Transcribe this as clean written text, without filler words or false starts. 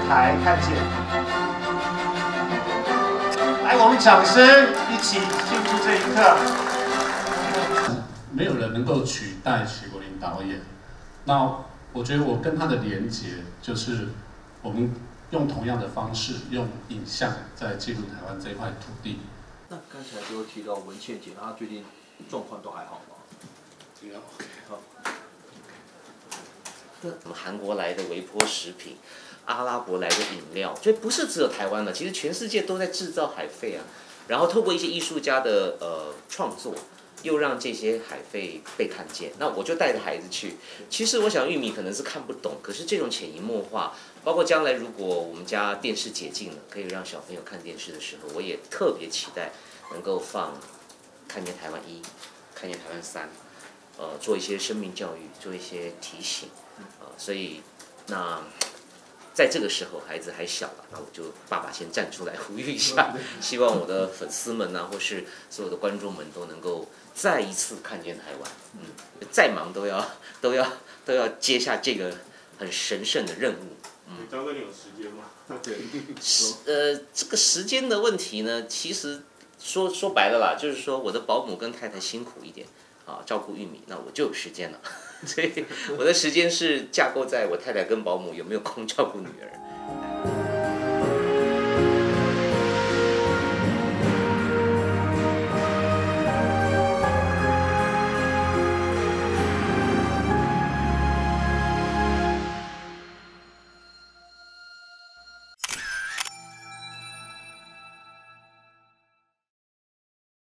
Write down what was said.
台看见。来，我们掌声一起庆祝这一刻。 没有人能够取代许国林导演。那我觉得我跟他的连结就是我们用同样的方式，用影像在记录台湾这块土地。 那刚才就提到文茜姐，她最近状况都还好吗？好。 什么韩国来的微波食品，阿拉伯来的饮料，所以不是只有台湾的，其实全世界都在制造海废啊。然后透过一些艺术家的创作，又让这些海废被看见。那我就带着孩子去。其实我想玉米可能是看不懂，可是这种潜移默化，包括将来如果我们家电视解禁了，可以让小朋友看电视的时候，我也特别期待能够放《看见台湾1》《看见台湾3》，做一些生命教育，做一些提醒。所以那在这个时候孩子还小了，那我就爸爸先站出来呼吁一下，希望我的粉丝们啊，或是所有的观众们都能够再一次看见台湾。再忙都要接下这个很神圣的任务。 张哥，你有时间吗？ 对。这个时间的问题呢，其实说白了啦，就是说我的保姆跟太太辛苦一点啊，照顾玉米，那我就有时间了。所以我的时间是架构在我太太跟保姆有没有空照顾女儿。